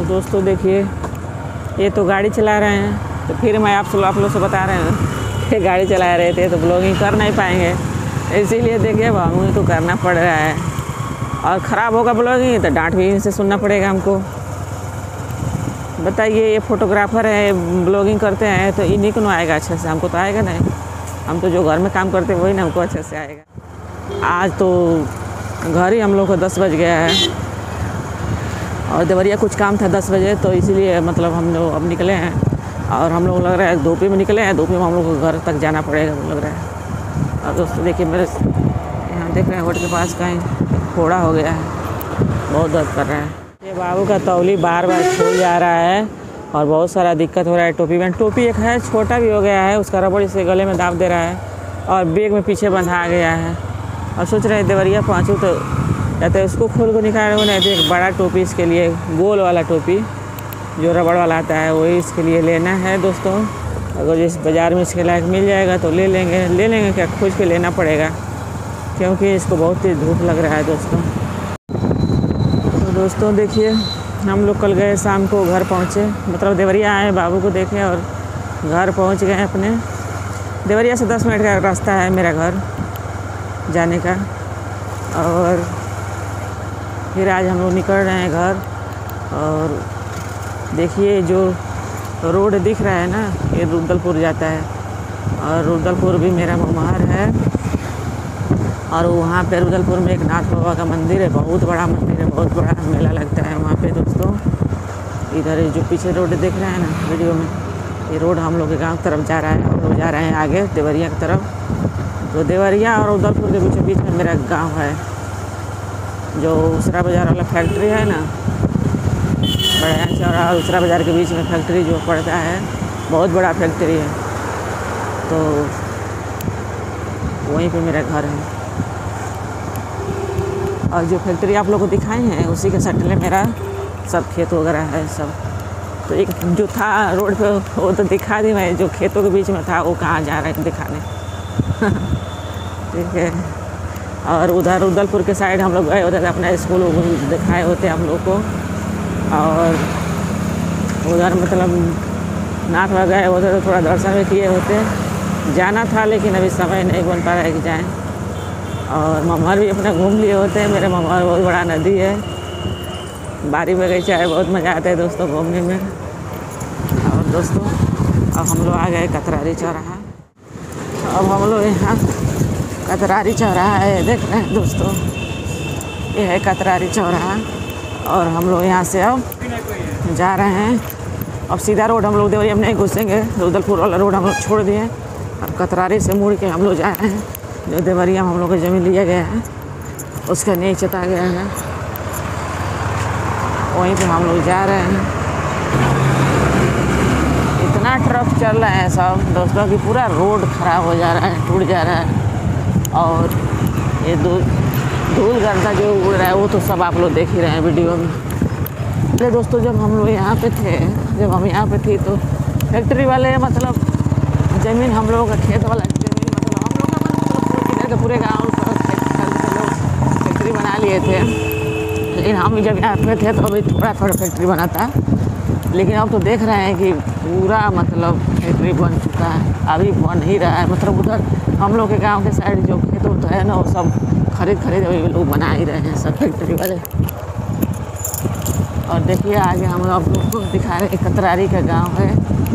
दोस्तों देखिए, ये तो गाड़ी चला रहे हैं, तो फिर मैं आप लोग से बता रहे हैं कि गाड़ी चला रहे थे तो ब्लॉगिंग कर नहीं पाएंगे, इसीलिए देखिए भागूँ तो करना पड़ रहा है। और ख़राब होगा ब्लॉगिंग तो डांट भी इनसे सुनना पड़ेगा हमको। बताइए, ये फोटोग्राफर है, ब्लॉगिंग करते हैं तो इन्हीं को ना आएगा अच्छे से, हमको तो आएगा नहीं। हम तो जो घर में काम करते हैं वही ना हमको अच्छे से आएगा। आज तो घर ही हम लोग को 10 बज गया है और देवरिया कुछ काम था 10 बजे, तो इसीलिए मतलब हम लोग अब निकले हैं। और हम लोग लग रहा है धूपी में निकले हैं, धूपी में हम लोग को घर तक जाना पड़ेगा लग रहा है। और दोस्तों देखिए, मेरे यहाँ देख रहे हैं रोड के पास कहीं फोड़ा हो गया है, बहुत दर्द कर रहा है। ये बाबू का तौली बार बार छूट जा रहा है और बहुत सारा दिक्कत हो रहा है टोपी में। टोपी एक है छोटा भी हो गया है, उसका रबड़ से गले में दाब दे रहा है और बैग में पीछे बंधा गया है। और सोच रहे हैं देवरिया पहुँचूँ तो या तो इसको खोल को निकाल, नहीं तो एक बड़ा टोपी इसके लिए, गोल वाला टोपी जो रबड़ वाला आता है वही इसके लिए लेना है दोस्तों। अगर इस बाज़ार में इसके लायक मिल जाएगा तो ले लेंगे क्या, खोज के लेना पड़ेगा क्योंकि इसको बहुत ही धूप लग रहा है दोस्तों। तो दोस्तों देखिए, हम लोग कल गए शाम को, घर पहुँचे, मतलब देवरिया आए, बाबू को देखे और घर पहुँच गए अपने। देवरिया से 10 मिनट का रास्ता है मेरा घर जाने का। और फिर आज हम लोग निकल रहे हैं घर। और देखिए जो रोड दिख रहा है ना, ये रुद्रपुर जाता है और रुद्रपुर भी मेरा ममहर है। और वहाँ पे रुद्रपुर में एक नाथ बाबा का मंदिर है, बहुत बड़ा मंदिर है, बहुत बड़ा मेला लगता है वहाँ पे दोस्तों। इधर जो पीछे रोड दिख रहा है ना वीडियो में, ये रोड हम लोग के गाँव की तरफ जा रहा है। हम लोग जा रहे हैं आगे देवरिया की तरफ। तो देवरिया और रुद्रपुर के बीच में मेरा गाँव है। जो उसरा बाज़ार वाला फैक्ट्री है ना, बड़ा चौरा और उसरा बाज़ार के बीच में फैक्ट्री जो पड़ता है, बहुत बड़ा फैक्ट्री है, तो वहीं पे मेरा घर है। और जो फैक्ट्री आप लोग को दिखाए हैं उसी के सटले मेरा सब खेत वगैरह है सब। तो एक जो था रोड पे वो तो दिखा दी मैं, जो खेतों के बीच में था वो कहाँ जा रहा है दिखाने ठीक है। और उधर रुद्रपुर के साइड हम लोग गए होते थे, अपना स्कूल दिखाए होते हम लोग को। और उधर मतलब नाथ वगैरह गए होते तो थोड़ा दर्शन भी किए होते, जाना था, लेकिन अभी समय नहीं बन पा रहा है कि जाएँ। और ममहर भी अपना घूम लिए होते हैं। मेरे ममहर बहुत बड़ा नदी है, बारी बगीचा है, बहुत मज़ा आता है दोस्तों घूमने में। और दोस्तों अब हम लोग आ गए कतरारी चौराहा। अब हम लोग यहाँ कतरारी चौराहा है, देख रहे हैं दोस्तों, ये है कतरारी चौराहा। और हम लोग यहाँ से अब जा रहे हैं। अब सीधा रोड हम लोग देवरिया में नहीं घुसेंगे, रुद्रपुर वाला रोड हम लोग छोड़ दिए। अब कतरारी से मुड़ के हम लोग जा रहे हैं, जो देवरिया में हम लोग को ज़मीन लिया गया है उसका नीचे आ गया है, वहीं पे हम लोग जा रहे हैं। इतना ट्रक चल रहा है सब दोस्तों कि पूरा रोड ख़राब हो जा रहा है, टूट जा रहा है। और ये धूल गर्दा जो उड़ रहा है वो तो सब आप लोग देख ही रहे हैं वीडियो में। पहले दोस्तों जब हम लोग यहाँ पे थे, जब हम यहाँ पे थे तो फैक्ट्री वाले मतलब ज़मीन हम लोगों का खेत वाला ज़मीन, मतलब हम लोग का मतलब पूरे गाँव फैक्ट्री बना लिए थे। लेकिन हम जब यहाँ पे थे तो अभी थोड़ा फैक्ट्री बना था, लेकिन अब तो देख रहे हैं कि पूरा मतलब फैक्ट्री बन चुका है, अभी बन ही रहा है। मतलब उधर हम लोग के गांव के साइड जो खेत होता है ना, वो सब खरीद अभी लोग बना ही रहे हैं सब फैक्ट्री वाले। और देखिए आगे हम आप लोग को दिखा रहे हैं, कतरारी का गांव है,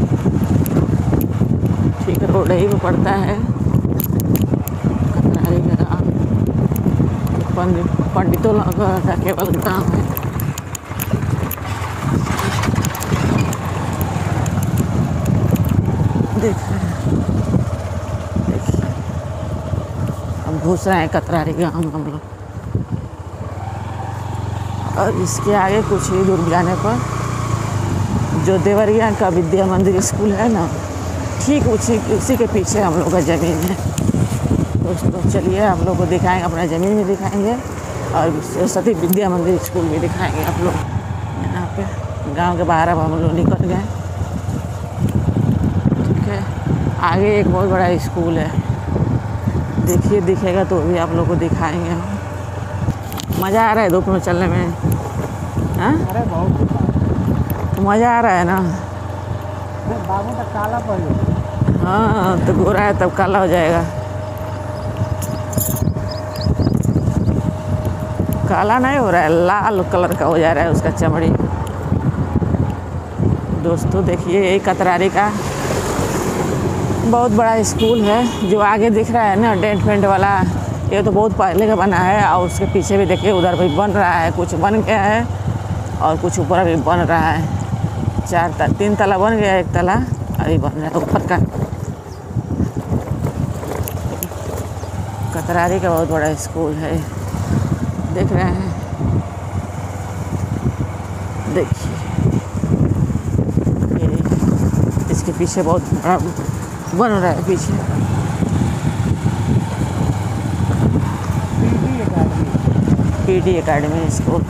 ठीक रोड ही में पड़ता है कतरारी का गाँव। पंडितों का केवल गाँव है। देख रहे हैं, देखिए हम घुस रहे हैं कतरारी गाँव में हम लोग। और इसके आगे कुछ ही दूर जाने पर जो देवरिया का विद्या मंदिर स्कूल है ना, ठीक उसी के पीछे हम लोग का ज़मीन है दोस्तों। चलिए आप लोग को दिखाएंगे, अपना ज़मीन भी दिखाएंगे और सरस्वती विद्या मंदिर स्कूल भी दिखाएंगे आप लोग। यहाँ पे गांव के बाहर अब हम लोग निकल गए, ठीक है। आगे एक बहुत बड़ा स्कूल है, देखिए दिखेगा तो भी आप लोग को दिखाएंगे हम। मज़ा आ रहा है धूप में चलने में, हाँ? अरे बहुत मज़ा आ रहा है ना। बाबू तक काला पड़ गया। हाँ तो गोरा है तब काला हो जाएगा। काला नहीं हो रहा है, लाल कलर का हो जा रहा है उसका चमड़ी। दोस्तों देखिए यही कतरारी का बहुत बड़ा स्कूल है जो आगे दिख रहा है ना, डेंट पेंट वाला। ये तो बहुत पहले का बना है और उसके पीछे भी देखिए उधर भी बन रहा है, कुछ बन गया है और कुछ ऊपर भी बन रहा है। 3 तला बन गया, 1 तला अभी बन रहा है ऊपर का। कतरारी का बहुत बड़ा स्कूल है, देख रहे हैं। देखिए इसके पीछे बहुत बड़ा बन रहा है पीछे। PT academy school.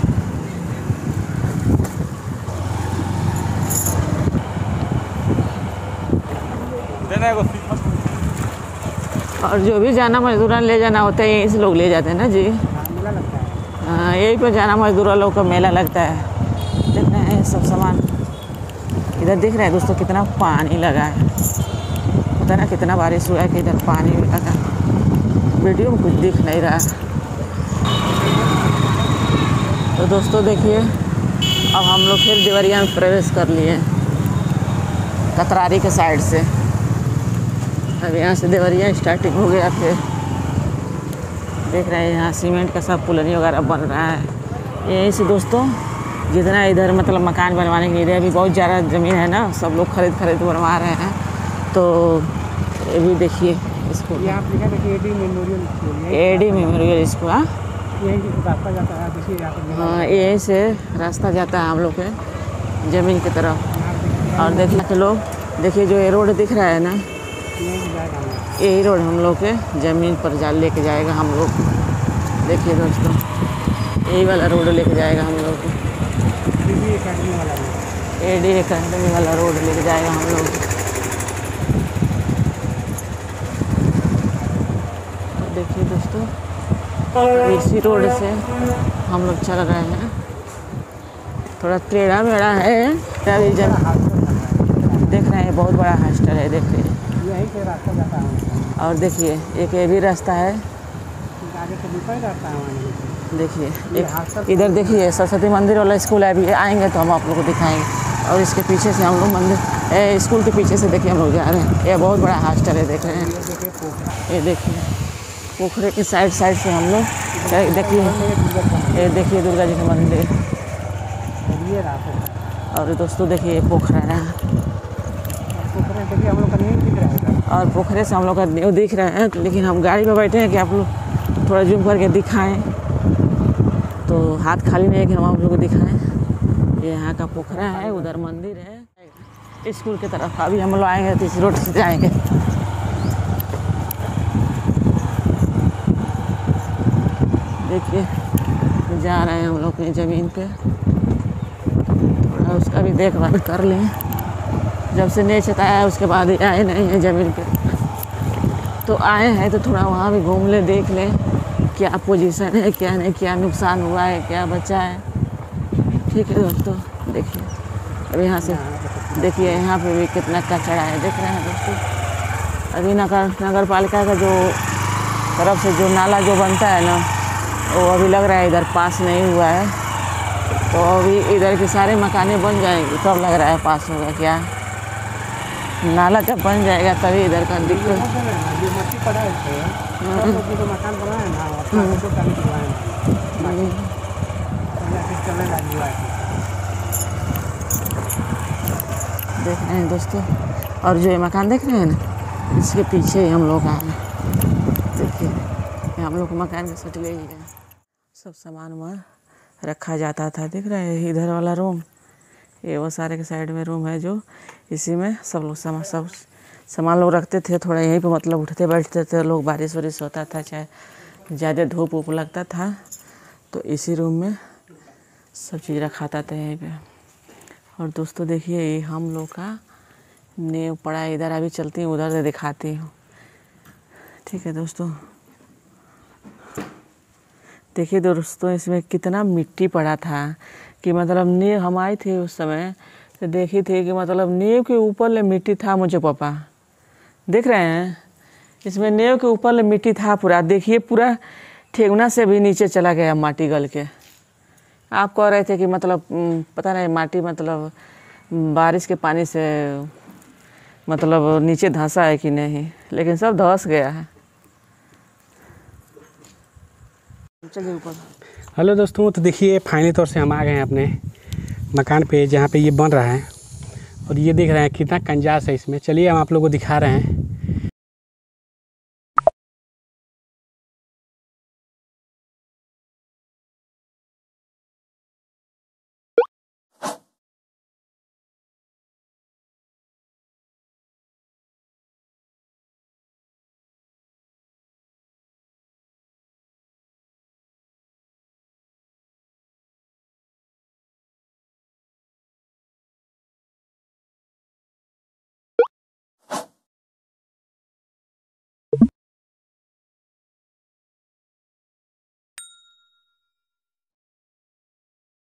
और जो भी जाना मजदूरा ले जाना होता है यहीं से लोग ले जाते हैं ना जी। मेला लगता है। हाँ यही पर जाना मजदूरा लोग का मेला लगता है। देख रहे हैं सब सामान इधर दिख रहा है दोस्तों, कितना पानी लगा है। पता ना कितना बारिश हुआ है कि इधर पानी भी लगा। वीडियो में कुछ दिख नहीं रहा। तो दोस्तों देखिए अब हम लोग फिर देवरिया में प्रवेश कर लिए कतरारी के साइड से। अब यहाँ से देवरिया स्टार्टिंग हो गया। फिर देख रहे हैं यहाँ सीमेंट का सब पुलनी वगैरह बन रहा है। यहीं से दोस्तों जितना इधर मतलब मकान बनवाने के लिए अभी बहुत ज़्यादा ज़मीन है ना, सब लोग खरीद बनवा रहे हैं। तो ये भी देखिए इसको एडी मेमोरियल स्कूल। हाँ हाँ यहीं से रास्ता जाता है हम लोग के ज़मीन की तरफ। और देखिए के लोग देखिए जो ये रोड दिख रहा है ना, यही रोड हम लोग के ज़मीन पर लेके जाएगा हम लोग। देखिए दोस्तों यही वाला रोड लेके जाएगा हम लोग को। एडी एकेडमी वाला रोड लेके जाएगा हम लोग। देखिए दोस्तों इसी रोड से हम लोग चल रहे हैं। थोड़ा टेढ़ा मेढ़ा है अभी जब देख रहे हैं। बहुत बड़ा हॉस्टल है देखिए। यही से रास्ता जाता है। और देखिए एक ये भी रास्ता है। आगे से निकल जाता है। देखिए एक इधर देखिए सरस्वती मंदिर वाला स्कूल है। अभी आएंगे तो हम आप लोग को दिखाएंगे। और इसके पीछे से हम लोग मंदिर स्कूल के पीछे से देखिए हम लोग जा रहे हैं। ये बहुत बड़ा हॉस्टल है देख रहे हैं। ये देखिए पोखरे के साइड से हम लोग देखिए। ये देखिए दुर्गा जी का मंदिर। और दोस्तों देखिए पोखरा है। हम लोग का नहीं दिख रहा है और पोखरे से हम लोग का न्यू दिख रहा है, लेकिन हम गाड़ी में बैठे हैं कि आप लोग थोड़ा जूम करके दिखाएं। तो हाथ खाली नहीं है कि हम आप लोग को दिखाएं। ये यहाँ का पोखरा है, उधर मंदिर है स्कूल की तरफ। अभी हम लोग आएंगे तो इस रोड से जाएंगे। देखिए जा रहे हैं हम लोग अपनी ज़मीन पे। थोड़ा उसका भी देखभाल कर लें। जब से नहीं चताया है उसके बाद ही आए नहीं हैं ज़मीन पे। तो आए हैं तो थोड़ा वहाँ भी घूम ले, देख लें क्या पोजीशन है, क्या नहीं, क्या नुकसान हुआ है, क्या बचा है। ठीक है दोस्तों देखिए अब यहाँ से देखिए यहाँ पे भी कितना कचरा है देख रहे हैं दोस्तों। अभी नगर पालिका का जो तरफ से जो नाला जो बनता है ना, वो अभी लग रहा है इधर पास नहीं हुआ है। तो अभी इधर के सारे मकानें बन जाएंगे तब लग रहा है पास होगा। क्या नाला जब बन जाएगा तभी इधर का दिक्कत। देख रहे हैं दोस्तों। और जो ये मकान देख रहे हैं ना, इसके पीछे ही हम लोग आए हैं। देखिए हम लोग को मकान का सट ले ही है। सब सामान वहाँ रखा जाता था। देख रहे हैं इधर वाला रूम, ये वो सारे के साइड में रूम है जो इसी में सब लोग सब सामान लोग रखते थे। थोड़ा यहीं पे मतलब उठते बैठते थे लोग। बारिश वारिश होता था, चाहे ज़्यादा धूप वूप लगता था तो इसी रूम में सब चीज़ रखाता था यहीं पे। और दोस्तों देखिए ये हम लोग का नींव पड़ा है इधर। अभी चलती हूँ उधर से दिखाती हूँ। ठीक है दोस्तों देखिए दोस्तों इसमें कितना मिट्टी पड़ा था कि मतलब नींव हम आए थे उस समय तो देखी थी कि मतलब नींव के ऊपर ले मिट्टी था मुझे पापा, देख रहे हैं इसमें नींव के ऊपर ले मिट्टी था पूरा, देखिए पूरा ठेगुना से भी नीचे चला गया माटी गल के। आप कह रहे थे कि मतलब पता नहीं माटी मतलब बारिश के पानी से मतलब नीचे धंसा है कि नहीं, लेकिन सब धंस गया है। चलिए ऊपर। हेलो दोस्तों, तो देखिए फाइनली तौर से हम आ गए हैं अपने मकान पे जहाँ पे ये बन रहा है, और ये देख रहे हैं कितना कंजास है इसमें। चलिए हम आप लोगों को दिखा रहे हैं